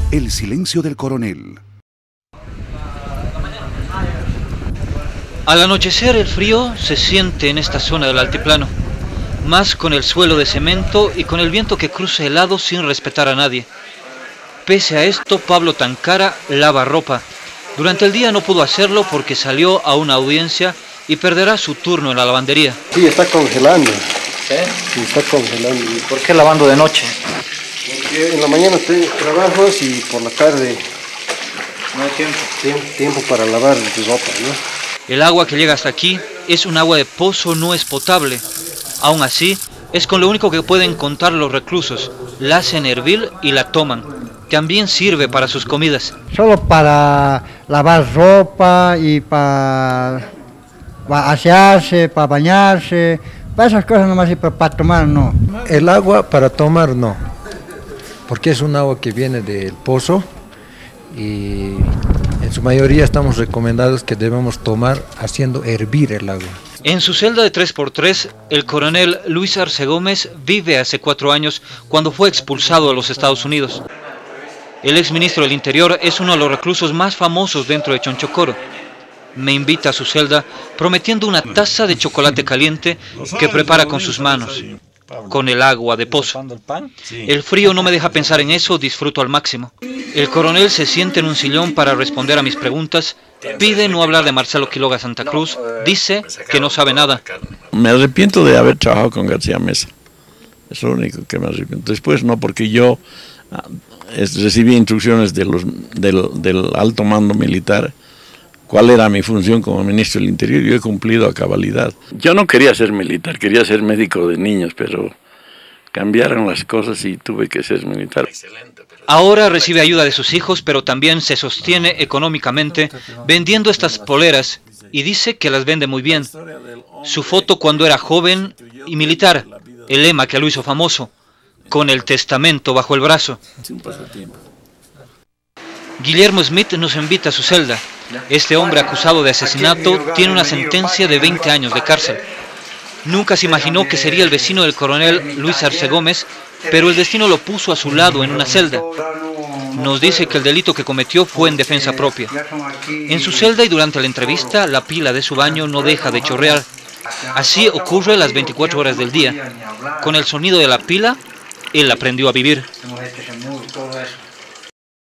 El silencio del coronel. Al anochecer el frío se siente en esta zona del altiplano, más con el suelo de cemento y con el viento que cruza helado sin respetar a nadie. Pese a esto, Pablo Tancara lava ropa. Durante el día no pudo hacerlo porque salió a una audiencia y perderá su turno en la lavandería. Sí, está congelando. ¿Sí? Sí, está congelando. ¿Y por qué lavando de noche? Porque en la mañana tengo trabajos y por la tarde no hay tiempo. Tiempo para lavar ropa, ¿no? El agua que llega hasta aquí es un agua de pozo, no es potable. Aún así, es con lo único que pueden contar los reclusos. La hacen hervir y la toman. También sirve para sus comidas. Solo para lavar ropa y para asearse, para bañarse, para esas cosas nomás, y para tomar no. El agua para tomar no, porque es un agua que viene del pozo y en su mayoría estamos recomendados que debemos tomar haciendo hervir el agua. En su celda de 3x3, el coronel Luis Arce Gómez vive hace 4 años cuando fue expulsado a los Estados Unidos. El exministro del Interior es uno de los reclusos más famosos dentro de Chonchocoro. Me invita a su celda prometiendo una taza de chocolate caliente que prepara con sus manos, con el agua de pozo. El frío no me deja pensar en eso, disfruto al máximo. El coronel se siente en un sillón para responder a mis preguntas, pide no hablar de Marcelo Quiloga Santa Cruz, dice que no sabe nada. Me arrepiento de haber trabajado con García Meza, es lo único que me arrepiento. Después no, porque yo recibí instrucciones del alto mando militar, cuál era mi función como ministro del Interior, y yo he cumplido a cabalidad. Yo no quería ser militar, quería ser médico de niños, pero cambiaron las cosas y tuve que ser militar. Ahora recibe ayuda de sus hijos, pero también se sostiene económicamente vendiendo estas poleras y dice que las vende muy bien. Su foto cuando era joven y militar, el lema que lo hizo famoso, con el testamento bajo el brazo. Guillermo Smith nos invita a su celda. Este hombre acusado de asesinato tiene una sentencia de 20 años de cárcel. Nunca se imaginó que sería el vecino del coronel Luis Arce Gómez, pero el destino lo puso a su lado en una celda. Nos dice que el delito que cometió fue en defensa propia. En su celda y durante la entrevista, la pila de su baño no deja de chorrear. Así ocurre las 24 horas del día. Con el sonido de la pila, él aprendió a vivir.